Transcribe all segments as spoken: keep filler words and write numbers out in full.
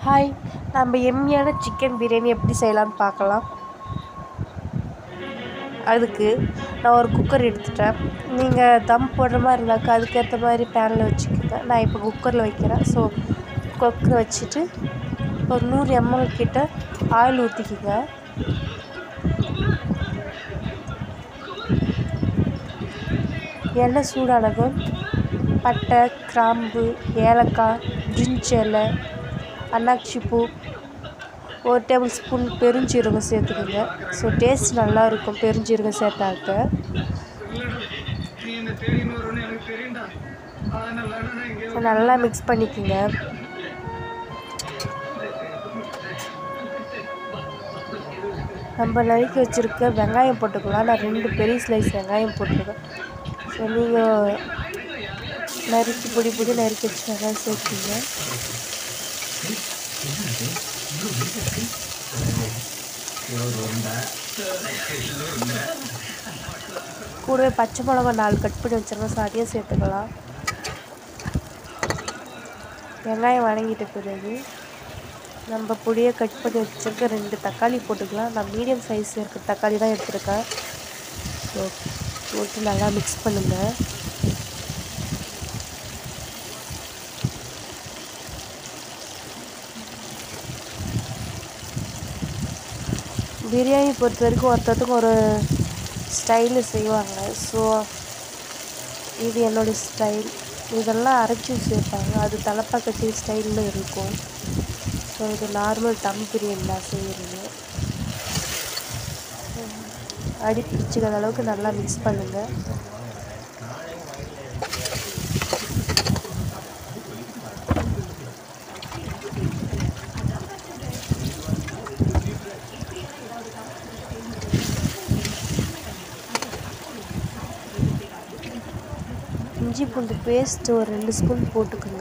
Hi, நம்ம எம்மியான chicken biryani எப்படி செய்யலான்னு பார்க்கலாம். அதுக்கு நான் ஒரு குக்கர் எடுத்துட்டேன். நீங்கள் தம் போடுற மாதிரி இருந்தாக்கா அதுக்கேற்ற மாதிரி பேனில் வச்சுக்கோங்க. நான் இப்போ குக்கரில் வைக்கிறேன். ஸோ குக்கரை வச்சுட்டு ஒரு நூறு எம்எல் கிட்ட ஆயில் ஊற்றிக்கிங்க. எண்ணெய் சூடானதும் பட்டை, கிராம்பு, ஏலக்காய், பிரிஞ்சி இலை, அன்னாச்சி பூ, ஒரு டேபிள் ஸ்பூன் பெருஞ்சீரகம் சேர்த்துக்குங்க. ஸோ டேஸ்ட் நல்லாயிருக்கும் பெருஞ்சீரகம் சேர்த்தாக்க. நல்லா மிக்ஸ் பண்ணிக்கோங்க. நம்ம நறுக்கி வச்சுருக்க வெங்காயம் போட்டுக்கலாம். நான் ரெண்டு பெரிய ஸ்லைஸ் வெங்காயம் போட்டிருக்கேன். ஸோ நீங்கள் நறுக்கி பொடி பொடி நறுக்கி வச்சு வெங்காயம் சேர்த்துங்க. கூடவே பச்சை மிளகா நாலு கட் பண்ணி வச்சிருக்கோம். ஸோ அதையும் சேர்த்துக்கலாம். வெங்காயம் வதங்கிட்ட பிறகு நம்ம பொடியை கட் பண்ணி வச்சுருக்க ரெண்டு தக்காளி போட்டுக்கலாம். நான் மீடியம் சைஸ் இருக்கிற தக்காளி தான் எடுத்துருக்கேன். ஸோ போட்டு நல்லா மிக்ஸ் பண்ணுங்கள். பிரியாணி பொறுத்த வரைக்கும் ஒருத்தருக்கும் ஒரு ஸ்டைலு செய்வாங்க. ஸோ இது என்னோடய ஸ்டைல். இதெல்லாம் அரைச்சி சேர்ப்பாங்க. அது தலப்பாக்கட்டி ஸ்டைலில் இருக்கும். ஸோ இது நார்மல் தம் பிரியாணி தான் செய்கிறது. அடி பிடிச்சிக்கிற அளவுக்கு நல்லா மிக்ஸ் பண்ணுங்கள். இஞ்சி பூண்டு பேஸ்ட் ஒரு ரெண்டு ஸ்பூன் போட்டுக்கோங்க.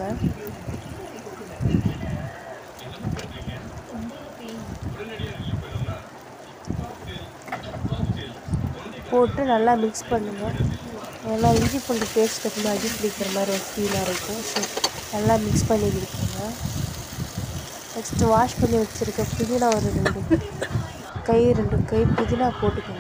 போட்டு நல்லா மிக்ஸ் பண்ணுங்கள். ஏன்னா இஞ்சி பூண்டு பேஸ்ட் இருக்கும்போது அடி பிடிக்கிற மாதிரி ஒரு ஃபீலாக இருக்கும். ஸோ நல்லா மிக்ஸ் பண்ணி கொடுக்குங்க. நெக்ஸ்ட்டு வாஷ் பண்ணி வச்சுருக்க புதினா ஒரு ரெண்டு கை ரெண்டு கை புதினா போட்டுக்கோங்க.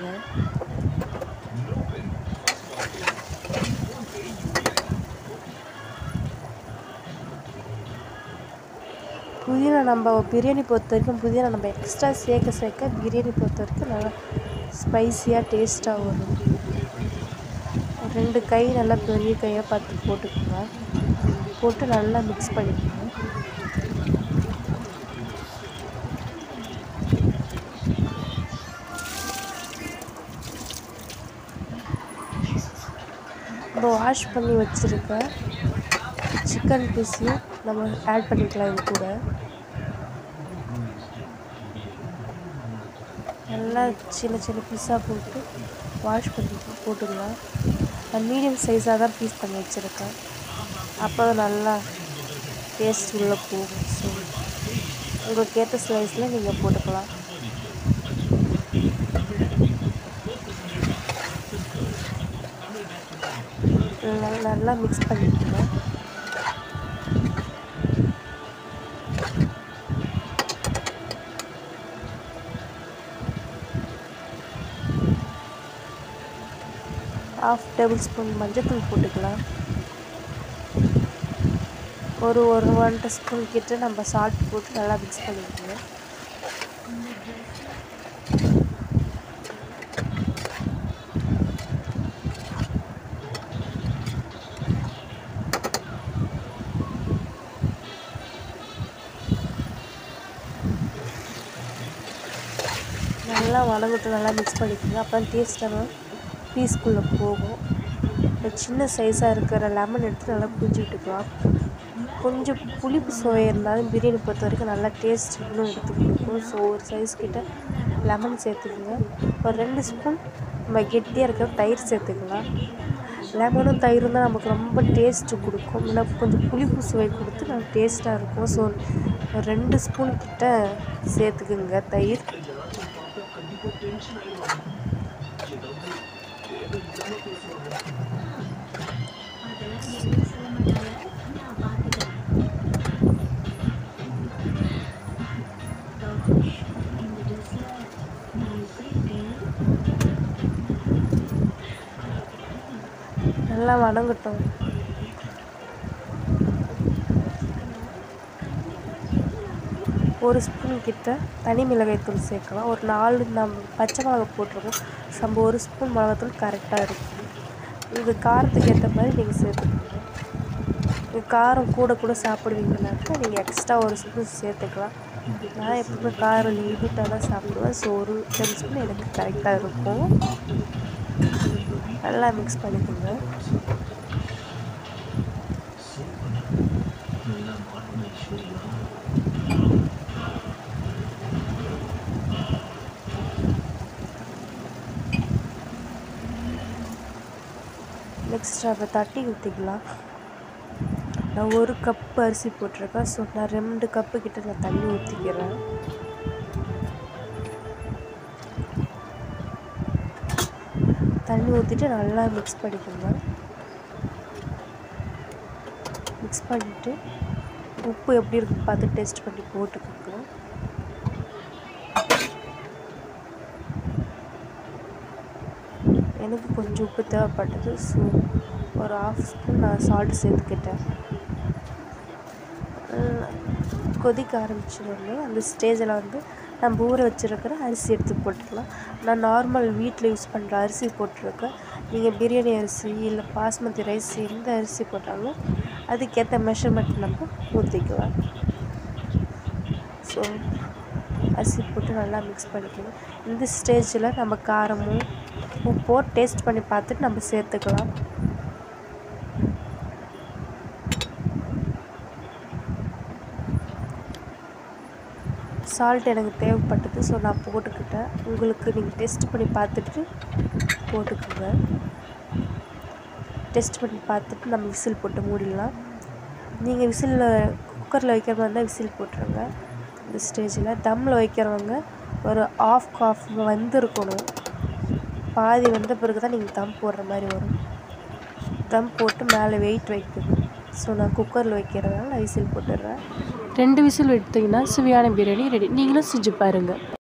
புதினா நம்ம பிரியாணி பொறுத்த வரைக்கும் புதினா நம்ம எக்ஸ்ட்ரா சேர்க்க சேர்க்க பிரியாணி பொறுத்த வரைக்கும் நல்லா ஸ்பைஸியாக டேஸ்ட்டாக வரும். ரெண்டு கை நல்லா பெரிய கையாக பார்த்து போட்டுக்கோங்க. போட்டு நல்லா மிக்ஸ் பண்ணிக்கோங்க. நம்ம வாஷ் பண்ணி வச்சுருக்க சிக்கன் பீஸையும் நம்ம ஆட் பண்ணிக்கலாம். இது கூட நல்லா சின்ன சின்ன பீஸாக போட்டு வாஷ் பண்ணி போட்டுக்கலாம். நான் மீடியம் சைஸாக தான் பீஸ் பண்ணி வச்சுருக்கேன். அப்போ நல்லா டேஸ்ட் உள்ளே போகும். ஸோ உங்களுக்கு ஏற்ற ஸ்லைஸில் நீங்கள் போட்டுக்கலாம். நல்லா மிக்ஸ் பண்ணிக்கோங்க. ஹாஃப் டேபிள் ஸ்பூன் மஞ்சள்தூள் போட்டுக்கலாம். ஒரு ஒரு ஒன்றரை ஸ்பூன் கிட்ட நம்ம சால்ட் போட்டு நல்லா மிக்ஸ் பண்ணிக்கணும். நல்லா வதங்கட்டும். நல்லா மிக்ஸ் பண்ணிக்கோங்க. அப்போ டேஸ்ட்டாக பீஸ்குள்ளே போகும். இப்போ சின்ன சைஸாக இருக்கிற லெமன் எடுத்து நல்லா புளிஞ்சு விட்டுக்கலாம். கொஞ்சம் புளிப்பு சுவை இருந்தாலும் பிரியாணி பொறுத்த வரைக்கும் நல்லா டேஸ்ட் இன்னும் எடுத்து கொடுக்கும். ஸோ ஒரு சைஸ் கிட்ட லெமன் சேர்த்துக்குங்க. ஒரு ரெண்டு ஸ்பூன் நம்ம கெட்டியாக இருக்கிற தயிர் சேர்த்துக்கலாம். லெமனும் தயிரும் தான் நமக்கு ரொம்ப டேஸ்ட்டு கொடுக்கும். இல்லை கொஞ்சம் புளிப்பு சுவை கொடுத்து நல்லா டேஸ்ட்டாக இருக்கும். ஸோ ஒரு ரெண்டு ஸ்பூன் கிட்ட சேர்த்துக்குங்க தயிர். நல்லா வணங்கட்டும். ஒரு ஸ்பூன் கிட்ட தனி மிளகாய்த்தூள் சேர்க்கலாம். ஒரு நாலு நம் பச்சை மிளகாய் போட்டிருக்கோம். நம்ம ஒரு ஸ்பூன் மிளகாத்தூள் கரெக்டாக இருக்கும். இது காரத்துக்கு ஏற்ற மாதிரி நீங்கள் சேர்த்துக்கோங்க. காரம் கூட கூட சாப்பிடுவீங்கனாக்கா நீங்கள் எக்ஸ்ட்ரா ஒரு ஸ்பூன் சேர்த்துக்கலாம். நான் எப்பவுமே காரம் லிமிட்டாக தான் சாப்பிடுவேன். ஸோ ஒரு டேபிள் ஸ்பூன் எனக்கு கரெக்டாக இருக்கும். நல்லா மிக்ஸ் பண்ணிக்கோங்க. நெக்ஸ்ட் அதை தட்டி ஊற்றிக்கலாம். நான் ஒரு கப்பு அரிசி போட்டிருக்கேன். ஸோ நான் ரெண்டு கப்பு கிட்ட நான் தண்ணி ஊற்றிக்கிறேன். தண்ணி ஊற்றிட்டு நல்லா மிக்ஸ் பண்ணிக்கோங்க. மிக்ஸ் பண்ணிவிட்டு உப்பு எப்படி இருக்குன்னு பார்த்து டேஸ்ட் பண்ணி போட்டுக்கோங்க. எனக்கு கொஞ்சம் உப்பு தேவைப்பட்டது. ஸோ ஒரு ஆஃப் ஸ்பூன் நான் சால்ட் சேர்த்துக்கிட்டேன். கொதிக்க ஆரம்பிச்சிடோடனே அந்த ஸ்டேஜில் வந்து நம்ம ஊற வச்சுருக்கிற அரிசி எடுத்து போட்டுக்கலாம். நான் நார்மல் வீட்டில் யூஸ் பண்ணுற அரிசி போட்டிருக்கேன். நீங்கள் பிரியாணி அரிசி இல்லை பாஸ்மதி ரைஸ் எந்த அரிசி போட்டாலும் அதுக்கேற்ற மெஷர்மெண்ட் நம்ம ஊற்றிக்கலாம். ஸோ அரிசி போட்டு நல்லா மிக்ஸ் பண்ணிக்கணும். இந்த ஸ்டேஜில் நம்ம காரமும் உப்போ டேஸ்ட் பண்ணி பார்த்துட்டு நம்ம சேர்த்துக்கலாம். சால்ட் எனக்கு தேவைப்பட்டது. ஸோ நான் போட்டுக்கிட்டேன். உங்களுக்கு நீங்கள் டெஸ்ட் பண்ணி பார்த்துட்டு போட்டுக்கோங்க. டெஸ்ட் பண்ணி பார்த்துட்டு நம்ம விசில் போட்டு மூடிடலாம். நீங்கள் விசிலில் குக்கரில் வைக்கிற மாதிரி இருந்தால் விசில் போட்டுருங்க. இந்த ஸ்டேஜில் தம்மில் வைக்கிறவங்க ஒரு ஆஃப் காஃப் வந்திருக்கணும். பாதி வந்த பிறகு தான் நீங்கள் தம் போடுற மாதிரி வரும். தம் போட்டு மேலே வெயிட் வைக்கணும். ஸோ நான் குக்கரில் வைக்கிறதுனால நான் விசில் போட்டுடுறேன். ரெண்டு விசில் எடுத்திங்கன்னா சுவையான பிரியாணி ரெடி. நீங்களும் செஞ்சு பாருங்கள்.